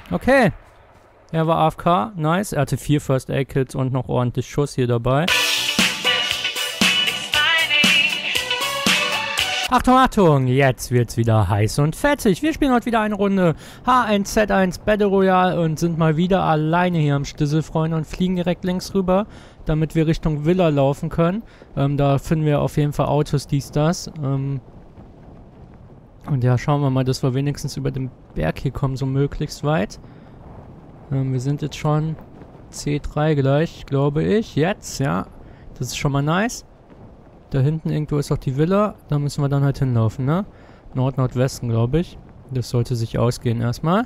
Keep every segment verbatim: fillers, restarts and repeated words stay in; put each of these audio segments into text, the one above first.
Okay. Er war A F K. Nice. Er hatte vier First Aid Kits und noch ordentlich Schuss hier dabei. Achtung, Achtung, jetzt wird's wieder heiß und fettig. Wir spielen heute wieder eine Runde H eins Z eins Battle Royale und sind mal wieder alleine hier am Stissel, Freunde, und fliegen direkt links rüber, damit wir Richtung Villa laufen können. Ähm, da finden wir auf jeden Fall Autos, dies, das. Ähm, und ja, schauen wir mal, dass wir wenigstens über den Berg hier kommen, so möglichst weit. Ähm, wir sind jetzt schon C drei gleich, glaube ich. Jetzt, ja. Das ist schon mal nice. Da hinten irgendwo ist auch die Villa. Da müssen wir dann halt hinlaufen, ne? Nord-Nordwesten, glaube ich. Das sollte sich ausgehen erstmal.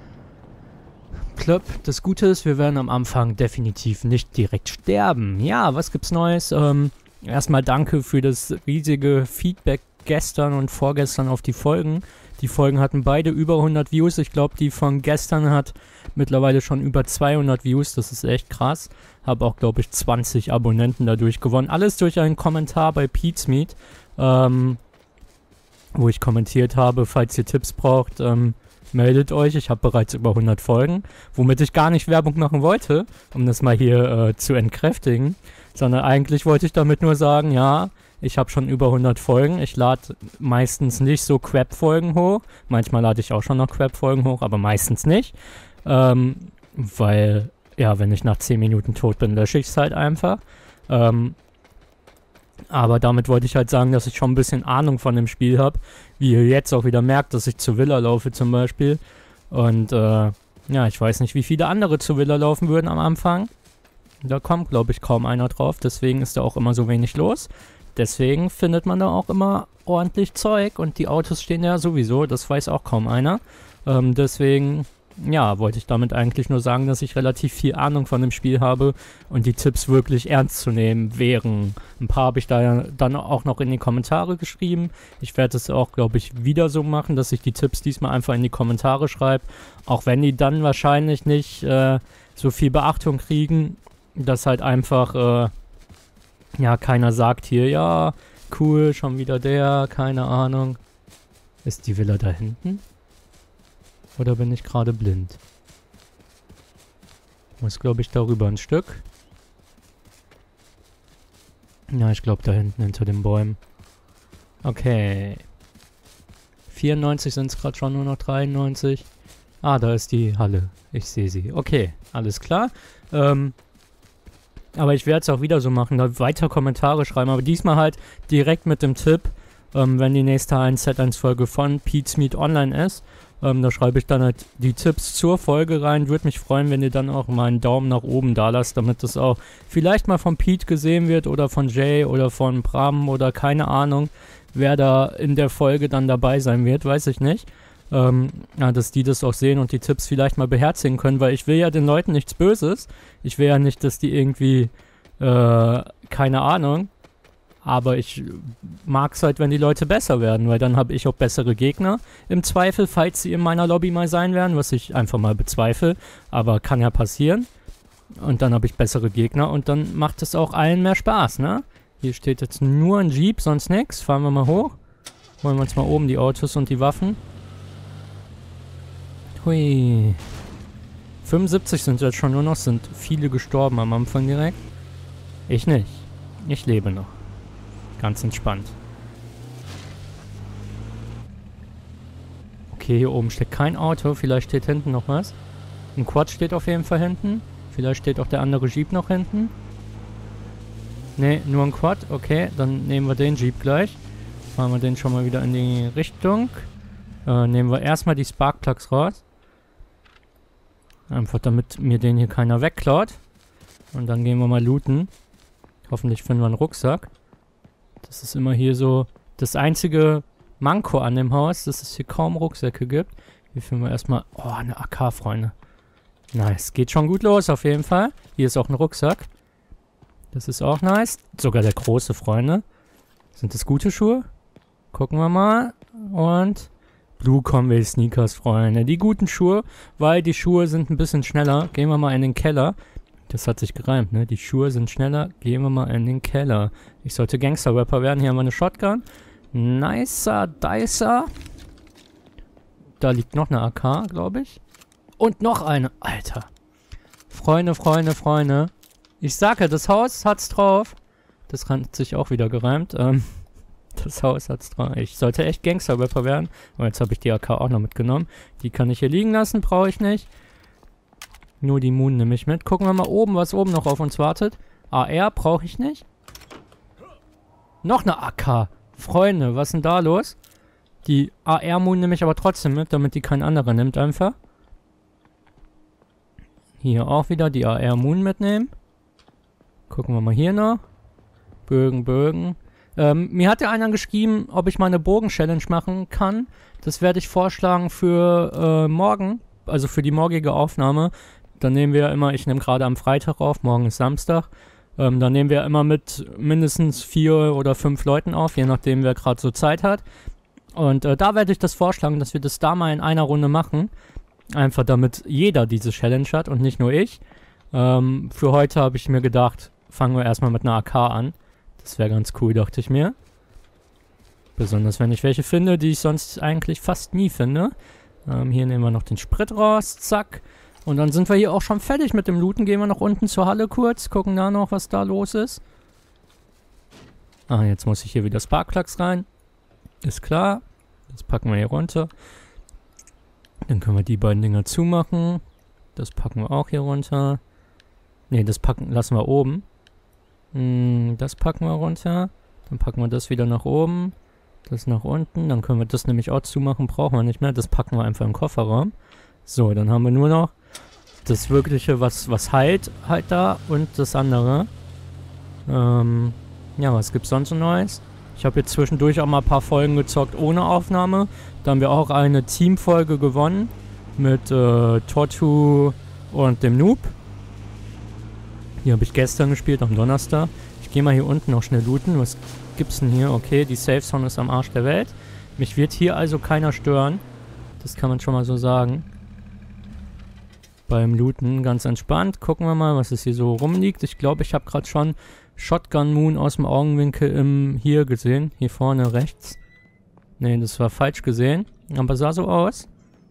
Plopp. Das Gute ist, wir werden am Anfang definitiv nicht direkt sterben. Ja, was gibt's Neues? Ähm, erstmal danke für das riesige Feedback gestern und vorgestern auf die Folgen. Die Folgen hatten beide über hundert Views. Ich glaube, die von gestern hat mittlerweile schon über zweihundert Views. Das ist echt krass. Habe auch, glaube ich, zwanzig Abonnenten dadurch gewonnen. Alles durch einen Kommentar bei Pete's Meet, ähm, wo ich kommentiert habe, falls ihr Tipps braucht, ähm, meldet euch. Ich habe bereits über hundert Folgen, womit ich gar nicht Werbung machen wollte, um das mal hier äh, zu entkräftigen. Sondern eigentlich wollte ich damit nur sagen, ja, ich habe schon über hundert Folgen. Ich lade meistens nicht so Crap-Folgen hoch. Manchmal lade ich auch schon noch Crap-Folgen hoch, aber meistens nicht. Ähm, weil, ja, wenn ich nach zehn Minuten tot bin, lösche ich es halt einfach. Ähm, aber damit wollte ich halt sagen, dass ich schon ein bisschen Ahnung von dem Spiel habe. Wie ihr jetzt auch wieder merkt, dass ich zur Villa laufe zum Beispiel. Und, äh, ja, ich weiß nicht, wie viele andere zur Villa laufen würden am Anfang. Da kommt, glaube ich, kaum einer drauf. Deswegen ist da auch immer so wenig los. Deswegen findet man da auch immer ordentlich Zeug und die Autos stehen ja sowieso, das weiß auch kaum einer. Ähm, deswegen, ja, wollte ich damit eigentlich nur sagen, dass ich relativ viel Ahnung von dem Spiel habe und die Tipps wirklich ernst zu nehmen wären. Ein paar habe ich da ja dann auch noch in die Kommentare geschrieben. Ich werde es auch, glaube ich, wieder so machen, dass ich die Tipps diesmal einfach in die Kommentare schreibe. Auch wenn die dann wahrscheinlich nicht äh, so viel Beachtung kriegen, dass halt einfach... Äh, Ja, keiner sagt hier, ja, cool, schon wieder der, keine Ahnung. Ist die Villa da hinten? Oder bin ich gerade blind? Muss, glaube ich, darüber ein Stück. Ja, ich glaube da hinten hinter den Bäumen. Okay. vierundneunzig sind es gerade schon, nur noch dreiundneunzig. Ah, da ist die Halle. Ich sehe sie. Okay, alles klar. Ähm... Aber ich werde es auch wieder so machen, da weiter Kommentare schreiben. Aber diesmal halt direkt mit dem Tipp, ähm, wenn die nächste H eins Z eins Folge von Pete's Meet online ist. Ähm, da schreibe ich dann halt die Tipps zur Folge rein. Würde mich freuen, wenn ihr dann auch mal einen Daumen nach oben da lasst, damit das auch vielleicht mal von Pete gesehen wird oder von Jay oder von Bram oder keine Ahnung, wer da in der Folge dann dabei sein wird, weiß ich nicht. Ähm, ja, dass die das auch sehen und die Tipps vielleicht mal beherzigen können, weil ich will ja den Leuten nichts Böses. Ich will ja nicht, dass die irgendwie, äh, keine Ahnung, aber ich mag es halt, wenn die Leute besser werden, weil dann habe ich auch bessere Gegner. Im Zweifel, falls sie in meiner Lobby mal sein werden, was ich einfach mal bezweifle, aber kann ja passieren. Und dann habe ich bessere Gegner und dann macht es auch allen mehr Spaß, ne? Hier steht jetzt nur ein Jeep, sonst nichts. Fahren wir mal hoch. Holen wir uns mal oben die Autos und die Waffen. Hui. fünfundsiebzig sind jetzt schon nur noch, sind viele gestorben am Anfang direkt. Ich nicht. Ich lebe noch. Ganz entspannt. Okay, hier oben steht kein Auto. Vielleicht steht hinten noch was. Ein Quad steht auf jeden Fall hinten. Vielleicht steht auch der andere Jeep noch hinten. Ne, nur ein Quad. Okay, dann nehmen wir den Jeep gleich. Fahren wir den schon mal wieder in die Richtung. Äh, nehmen wir erstmal die Sparkplugs raus. Einfach damit mir den hier keiner wegklaut. Und dann gehen wir mal looten. Hoffentlich finden wir einen Rucksack. Das ist immer hier so das einzige Manko an dem Haus, dass es hier kaum Rucksäcke gibt. Hier finden wir erstmal... Oh, eine A K, Freunde. Nice. Geht schon gut los auf jeden Fall. Hier ist auch ein Rucksack. Das ist auch nice. Sogar der große, Freunde. Sind das gute Schuhe? Gucken wir mal. Und... Blue Conway Sneakers, Freunde. Die guten Schuhe, weil die Schuhe sind ein bisschen schneller. Gehen wir mal in den Keller. Das hat sich gereimt, ne? Die Schuhe sind schneller. Gehen wir mal in den Keller. Ich sollte Gangster-Rapper werden. Hier haben wir eine Shotgun. Nicer Dicer. Da liegt noch eine A K, glaube ich. Und noch eine. Alter. Freunde, Freunde, Freunde. Ich sage, das Haus hat's drauf. Das hat sich auch wieder gereimt. Ähm, das Haus hat's drauf. Ich sollte echt Gangster-Rapper werden. Aber jetzt habe ich die A K auch noch mitgenommen. Die kann ich hier liegen lassen, brauche ich nicht. Nur die Moon nehme ich mit. Gucken wir mal oben, was oben noch auf uns wartet. A R brauche ich nicht. Noch eine A K. Freunde, was ist denn da los? Die A R-Moon nehme ich aber trotzdem mit, damit die kein anderer nimmt einfach. Hier auch wieder die A R-Moon mitnehmen. Gucken wir mal hier noch. Bögen, Bögen. Ähm, mir hat ja einer geschrieben, ob ich mal eine Bogen-Challenge machen kann. Das werde ich vorschlagen für äh, morgen. Also für die morgige Aufnahme. Dann nehmen wir immer, ich nehme gerade am Freitag auf, morgen ist Samstag. Ähm, dann nehmen wir immer mit mindestens vier oder fünf Leuten auf, je nachdem wer gerade so Zeit hat. Und äh, da werde ich das vorschlagen, dass wir das da mal in einer Runde machen. Einfach damit jeder diese Challenge hat und nicht nur ich. Ähm, für heute habe ich mir gedacht, fangen wir erstmal mit einer A K an. Das wäre ganz cool, dachte ich mir. Besonders wenn ich welche finde, die ich sonst eigentlich fast nie finde. Ähm, hier nehmen wir noch den Sprit raus, zack. Und dann sind wir hier auch schon fertig mit dem Looten. Gehen wir noch unten zur Halle kurz, gucken da noch, was da los ist. Ah, jetzt muss ich hier wieder Sparkplugs rein. Ist klar. Das packen wir hier runter. Dann können wir die beiden Dinger zumachen. Das packen wir auch hier runter. Ne, das packen lassen wir oben. Hm, das packen wir runter. Dann packen wir das wieder nach oben. Das nach unten. Dann können wir das nämlich auch zumachen. Brauchen wir nicht mehr. Das packen wir einfach im Kofferraum. So, dann haben wir nur noch das wirkliche, was, was heilt, halt da. Und das andere. Ähm, ja, was gibt's sonst so Neues? Ich habe jetzt zwischendurch auch mal ein paar Folgen gezockt ohne Aufnahme. Da haben wir auch eine Teamfolge gewonnen. Mit äh, Tortu und dem Noob. Die habe ich gestern gespielt, am Donnerstag. Ich gehe mal hier unten noch schnell looten. Was gibt's denn hier? Okay, die Safe Zone ist am Arsch der Welt. Mich wird hier also keiner stören. Das kann man schon mal so sagen. Beim Looten ganz entspannt. Gucken wir mal, was es hier so rumliegt. Ich glaube, ich habe gerade schon Shotgun Moon aus dem Augenwinkel im hier gesehen. Hier vorne rechts. Ne, das war falsch gesehen. Aber sah so aus.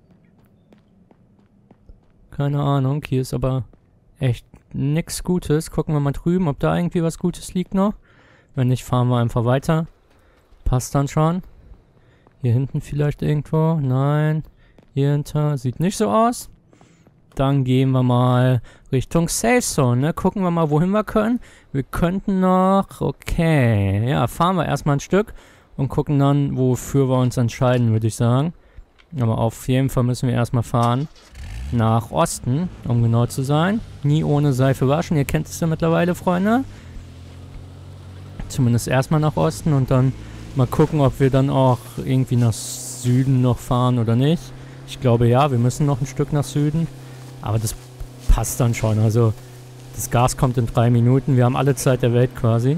Keine Ahnung. Hier ist aber echt nichts Gutes. Gucken wir mal drüben, ob da irgendwie was Gutes liegt noch. Wenn nicht, fahren wir einfach weiter. Passt dann schon. Hier hinten vielleicht irgendwo. Nein. Hier hinter. Sieht nicht so aus. Dann gehen wir mal Richtung Safe Zone, ne? Gucken wir mal, wohin wir können. Wir könnten noch... Okay. Ja, fahren wir erstmal ein Stück und gucken dann, wofür wir uns entscheiden, würde ich sagen. Aber auf jeden Fall müssen wir erstmal fahren nach Osten, um genau zu sein. Nie ohne Seife waschen. Ihr kennt es ja mittlerweile, Freunde. Zumindest erstmal nach Osten und dann mal gucken, ob wir dann auch irgendwie nach Süden noch fahren oder nicht. Ich glaube ja, wir müssen noch ein Stück nach Süden. Aber das passt dann schon. Also das Gas kommt in drei Minuten. Wir haben alle Zeit der Welt quasi.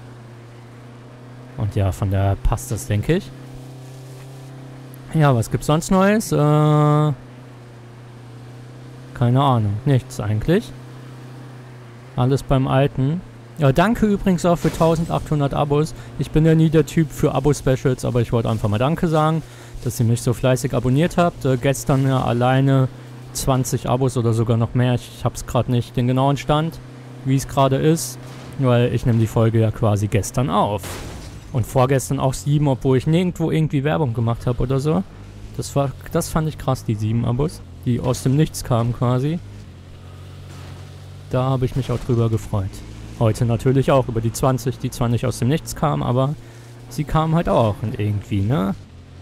Und ja, von daher passt das, denke ich. Ja, was gibt's sonst Neues? Äh, keine Ahnung. Nichts eigentlich. Alles beim Alten. Ja, danke übrigens auch für eintausendachthundert Abos. Ich bin ja nie der Typ für Abo-Specials, aber ich wollte einfach mal Danke sagen, dass ihr mich so fleißig abonniert habt. Äh, gestern ja alleine zwanzig Abos oder sogar noch mehr. Ich habe es gerade nicht den genauen Stand, wie es gerade ist, weil ich nehme die Folge ja quasi gestern auf. Und vorgestern auch sieben, obwohl ich nirgendwo irgendwie Werbung gemacht habe oder so. Das war, das fand ich krass, die sieben Abos, die aus dem Nichts kamen quasi. Da habe ich mich auch drüber gefreut. Heute natürlich auch über die zwanzig, die zwar nicht aus dem Nichts kamen, aber sie kamen halt auch und irgendwie, ne?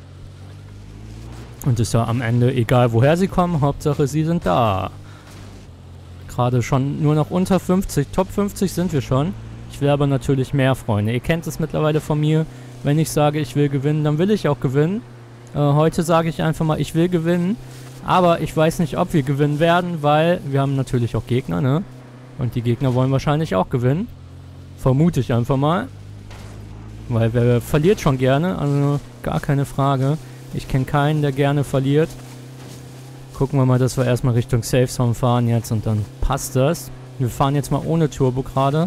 Und ist ja am Ende egal, woher sie kommen, Hauptsache sie sind da. Gerade schon nur noch unter fünfzig, Top fünfzig sind wir schon. Ich will aber natürlich mehr, Freunde. Ihr kennt es mittlerweile von mir. Wenn ich sage, ich will gewinnen, dann will ich auch gewinnen. Äh, heute sage ich einfach mal, ich will gewinnen. Aber ich weiß nicht, ob wir gewinnen werden, weil wir haben natürlich auch Gegner, ne? Und die Gegner wollen wahrscheinlich auch gewinnen. Vermute ich einfach mal. Weil wer verliert schon gerne, also gar keine Frage. Ich kenne keinen, der gerne verliert. Gucken wir mal, dass wir erstmal Richtung Safe Zone fahren jetzt und dann passt das. Wir fahren jetzt mal ohne Turbo gerade.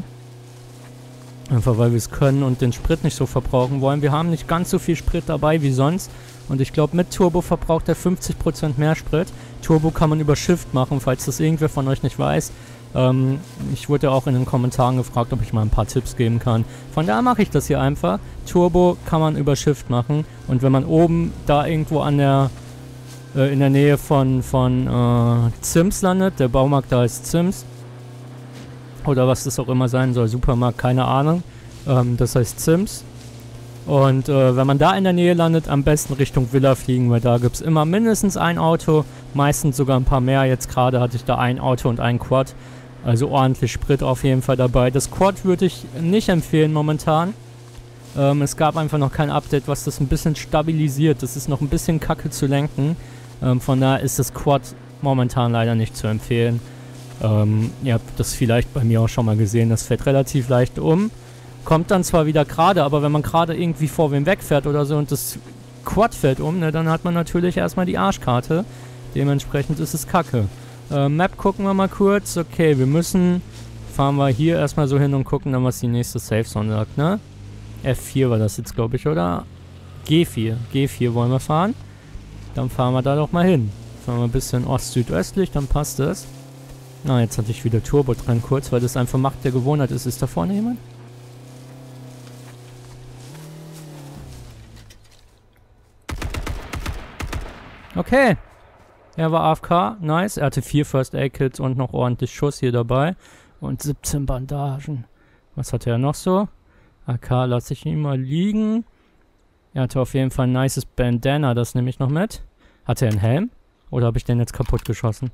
Einfach weil wir es können und den Sprit nicht so verbrauchen wollen. Wir haben nicht ganz so viel Sprit dabei wie sonst. Und ich glaube, mit Turbo verbraucht er fünfzig Prozent mehr Sprit. Turbo kann man über Shift machen, falls das irgendwer von euch nicht weiß. Ähm, ich wurde ja auch in den Kommentaren gefragt, ob ich mal ein paar Tipps geben kann. Von daher mache ich das hier einfach. Turbo kann man über Shift machen. Und wenn man oben da irgendwo an der äh, in der Nähe von, von äh, Zims landet, der Baumarkt da heißt Zims, oder was das auch immer sein soll, Supermarkt, keine Ahnung. Ähm, das heißt Zims. Und äh, wenn man da in der Nähe landet, am besten Richtung Villa fliegen, weil da gibt es immer mindestens ein Auto, meistens sogar ein paar mehr. Jetzt gerade hatte ich da ein Auto und ein Quad. Also ordentlich Sprit auf jeden Fall dabei. Das Quad würde ich nicht empfehlen momentan. Ähm, es gab einfach noch kein Update, was das ein bisschen stabilisiert. Das ist noch ein bisschen kacke zu lenken. Ähm, von daher ist das Quad momentan leider nicht zu empfehlen. Ähm, ihr habt das vielleicht bei mir auch schon mal gesehen. Das fährt relativ leicht um. Kommt dann zwar wieder gerade, aber wenn man gerade irgendwie vor wem wegfährt oder so und das Quad fällt um, ne, dann hat man natürlich erstmal die Arschkarte. Dementsprechend ist es kacke. Äh, Map gucken wir mal kurz. Okay, wir müssen... Fahren wir hier erstmal so hin und gucken dann, was die nächste Safe Zone sagt, ne? F vier war das jetzt, glaube ich, oder? G vier. G vier wollen wir fahren. Dann fahren wir da doch mal hin. Fahren wir ein bisschen ost-südöstlich, dann passt das. Na, jetzt hatte ich wieder Turbo dran kurz, weil das einfach Macht der Gewohnheit ist. Ist da vorne jemand? Okay. Er war A F K. Nice. Er hatte vier First Aid Kits und noch ordentlich Schuss hier dabei. Und siebzehn Bandagen. Was hatte er noch so? A K lasse ich ihn mal liegen. Er hatte auf jeden Fall ein nices Bandana. Das nehme ich noch mit. Hatte er einen Helm? Oder habe ich den jetzt kaputt geschossen?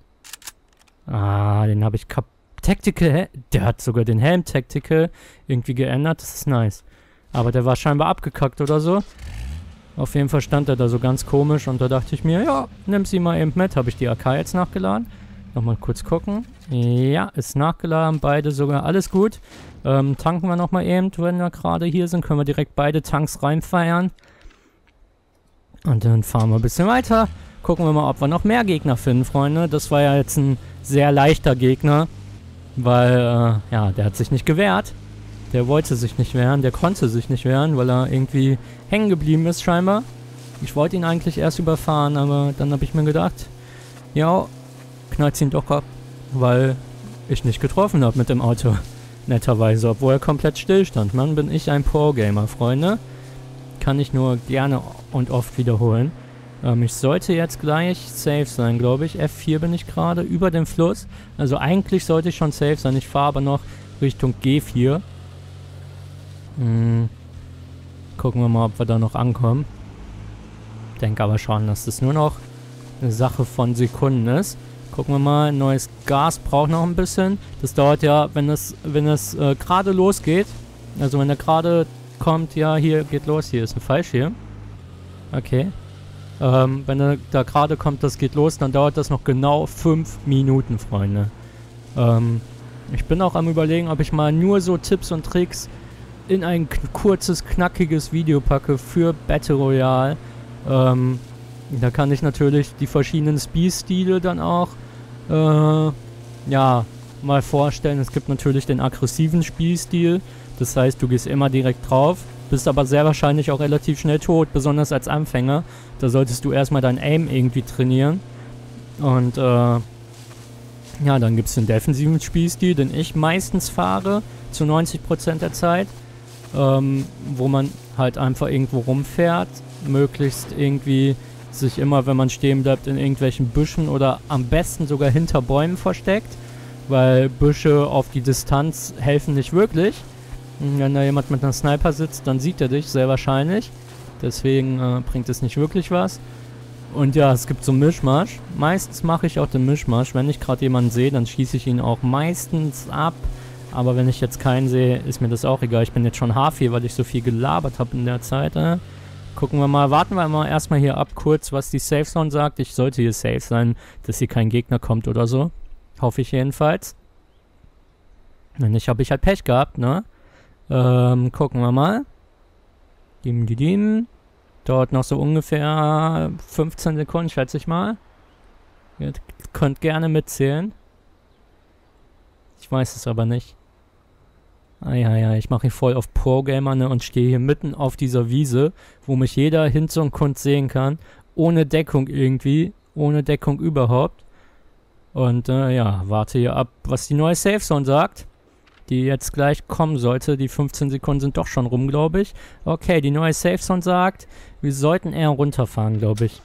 Ah, den habe ich kaputt. Tactical. Der hat sogar den Helm Tactical irgendwie geändert. Das ist nice. Aber der war scheinbar abgekackt oder so. Auf jeden Fall stand er da so ganz komisch und da dachte ich mir, ja, nimm sie mal eben mit. Habe ich die A K jetzt nachgeladen? Nochmal kurz gucken. Ja, ist nachgeladen, beide sogar, alles gut. Ähm, tanken wir nochmal eben, wenn wir gerade hier sind, können wir direkt beide Tanks reinfeiern. Und dann fahren wir ein bisschen weiter. Gucken wir mal, ob wir noch mehr Gegner finden, Freunde. Das war ja jetzt ein sehr leichter Gegner, weil, äh, ja, der hat sich nicht gewehrt. Der wollte sich nicht wehren, der konnte sich nicht wehren, weil er irgendwie hängen geblieben ist scheinbar. Ich wollte ihn eigentlich erst überfahren, aber dann habe ich mir gedacht, ja, knallt ihn doch ab, weil ich nicht getroffen habe mit dem Auto. Netterweise, obwohl er komplett still stand. Mann, bin ich ein Pro-Gamer, Freunde. Kann ich nur gerne und oft wiederholen. Ähm, ich sollte jetzt gleich safe sein, glaube ich. F vier bin ich gerade, über dem Fluss. Also eigentlich sollte ich schon safe sein. Ich fahre aber noch Richtung G vier. Hm. Gucken wir mal, ob wir da noch ankommen. Denke aber schon, dass das nur noch eine Sache von Sekunden ist. Gucken wir mal, neues Gas braucht noch ein bisschen. Das dauert ja, wenn es, wenn es äh, gerade losgeht. Also wenn er gerade kommt, ja, hier geht los, hier ist ein Fallschirm. Okay. Ähm, wenn er da gerade kommt, das geht los, dann dauert das noch genau fünf Minuten, Freunde. Ähm, ich bin auch am Überlegen, ob ich mal nur so Tipps und Tricks in ein kurzes, knackiges Video packe für Battle Royale. Ähm, da kann ich natürlich die verschiedenen Spielstile dann auch äh, ja, mal vorstellen. Es gibt natürlich den aggressiven Spielstil. Das heißt, du gehst immer direkt drauf, bist aber sehr wahrscheinlich auch relativ schnell tot, besonders als Anfänger. Da solltest du erstmal dein Aim irgendwie trainieren. Und äh, ja, dann gibt es den defensiven Spielstil, den ich meistens fahre, zu neunzig Prozent der Zeit. Ähm, wo man halt einfach irgendwo rumfährt, möglichst irgendwie sich immer, wenn man stehen bleibt, in irgendwelchen Büschen oder am besten sogar hinter Bäumen versteckt, weil Büsche auf die Distanz helfen nicht wirklich. Und wenn da jemand mit einer Sniper sitzt, dann sieht er dich, sehr wahrscheinlich. Deswegen äh, bringt es nicht wirklich was. Und ja, es gibt so einen Mischmasch. Meistens mache ich auch den Mischmasch. Wenn ich gerade jemanden sehe, dann schieße ich ihn auch meistens ab. Aber wenn ich jetzt keinen sehe, ist mir das auch egal. Ich bin jetzt schon H vier, weil ich so viel gelabert habe in der Zeit. Äh. Gucken wir mal, warten wir mal erstmal hier ab kurz, was die Safe Zone sagt. Ich sollte hier safe sein, dass hier kein Gegner kommt oder so. Hoffe ich jedenfalls. Wenn nicht, habe ich halt Pech gehabt, ne? Ähm, gucken wir mal. Dim, dim, dim. Dauert noch so ungefähr fünfzehn Sekunden, schätze ich mal. Ihr könnt gerne mitzählen. Ich weiß es aber nicht. Ah ja, ja, ich mache hier voll auf Pro-Gamer, ne, und stehe hier mitten auf dieser Wiese, wo mich jeder Hinz und Kunst sehen kann. Ohne Deckung irgendwie, ohne Deckung überhaupt. Und äh, ja, warte hier ab, was die neue Safe Zone sagt. Die jetzt gleich kommen sollte. Die fünfzehn Sekunden sind doch schon rum, glaube ich. Okay, die neue Safe Zone sagt, wir sollten eher runterfahren, glaube ich.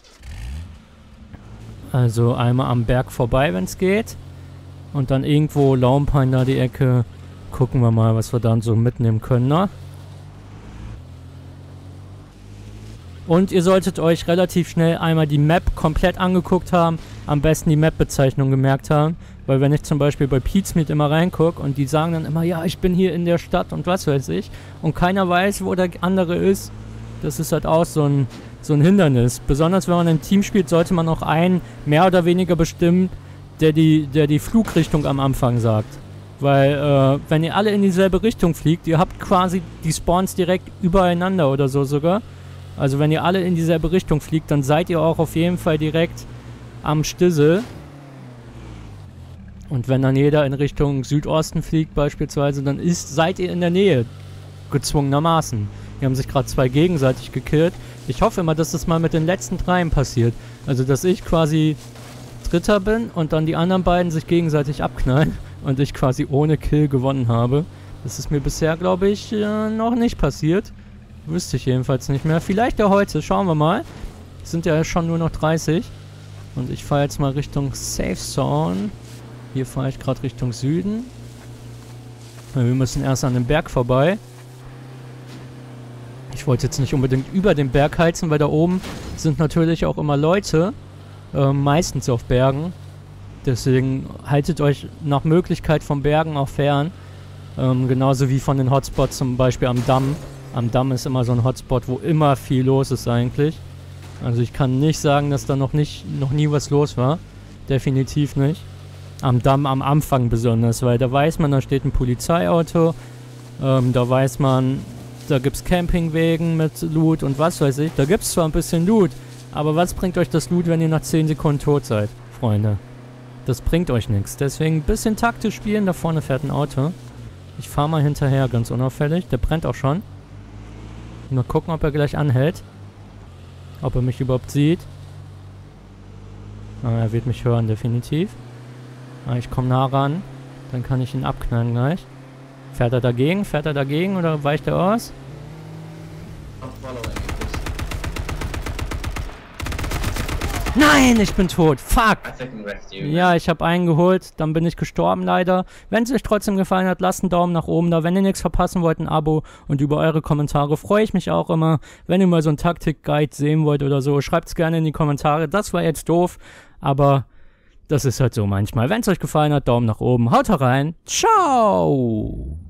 Also einmal am Berg vorbei, wenn es geht. Und dann irgendwo Laumpine da die Ecke. Gucken wir mal, was wir dann so mitnehmen können, ne? Und ihr solltet euch relativ schnell einmal die Map komplett angeguckt haben. Am besten die Map-Bezeichnung gemerkt haben. Weil wenn ich zum Beispiel bei Pizmeet immer reingucke und die sagen dann immer, ja, ich bin hier in der Stadt und was weiß ich. Und keiner weiß, wo der andere ist. Das ist halt auch so ein, so ein Hindernis. Besonders wenn man im Team spielt, sollte man auch einen mehr oder weniger bestimmen, der die, der die Flugrichtung am Anfang sagt. Weil, äh, wenn ihr alle in dieselbe Richtung fliegt, ihr habt quasi die Spawns direkt übereinander oder so sogar. Also wenn ihr alle in dieselbe Richtung fliegt, dann seid ihr auch auf jeden Fall direkt am Stissel. Und wenn dann jeder in Richtung Südosten fliegt beispielsweise, dann ist, seid ihr in der Nähe. Gezwungenermaßen. Hier haben sich gerade zwei gegenseitig gekillt. Ich hoffe immer, dass das mal mit den letzten dreien passiert. Also dass ich quasi Dritter bin und dann die anderen beiden sich gegenseitig abknallen. Und ich quasi ohne Kill gewonnen habe. Das ist mir bisher, glaube ich, äh, noch nicht passiert. Wüsste ich jedenfalls nicht mehr. Vielleicht ja heute, schauen wir mal. Es sind ja schon nur noch dreißig. Und ich fahre jetzt mal Richtung Safe Zone. Hier fahre ich gerade Richtung Süden. Wir müssen erst an dem Berg vorbei. Ich wollte jetzt nicht unbedingt über den Berg heizen, weil da oben sind natürlich auch immer Leute. Äh, meistens auf Bergen. Deswegen haltet euch nach Möglichkeit von Bergen auch fern. Ähm, genauso wie von den Hotspots, zum Beispiel am Damm. Am Damm ist immer so ein Hotspot, wo immer viel los ist eigentlich. Also ich kann nicht sagen, dass da noch nicht, noch nie was los war. Definitiv nicht. Am Damm am Anfang besonders, weil da weiß man, da steht ein Polizeiauto. Ähm, da weiß man, da gibt es Campingwegen mit Loot und was weiß ich. Da gibt es zwar ein bisschen Loot, aber was bringt euch das Loot, wenn ihr nach zehn Sekunden tot seid, Freunde? Das bringt euch nichts. Deswegen ein bisschen taktisch spielen. Da vorne fährt ein Auto. Ich fahre mal hinterher, ganz unauffällig. Der brennt auch schon. Mal gucken, ob er gleich anhält. Ob er mich überhaupt sieht. Ah, er wird mich hören, definitiv. Ah, ich komme nah ran. Dann kann ich ihn abknallen gleich. Fährt er dagegen? Fährt er dagegen oder weicht er aus? Nein, ich bin tot. Fuck. Ja, ich habe einen geholt. Dann bin ich gestorben leider. Wenn es euch trotzdem gefallen hat, lasst einen Daumen nach oben da. Wenn ihr nichts verpassen wollt, ein Abo. Und über eure Kommentare freue ich mich auch immer. Wenn ihr mal so einen Taktik-Guide sehen wollt oder so, schreibt es gerne in die Kommentare. Das war jetzt doof, aber das ist halt so manchmal. Wenn es euch gefallen hat, Daumen nach oben. Haut rein. Ciao.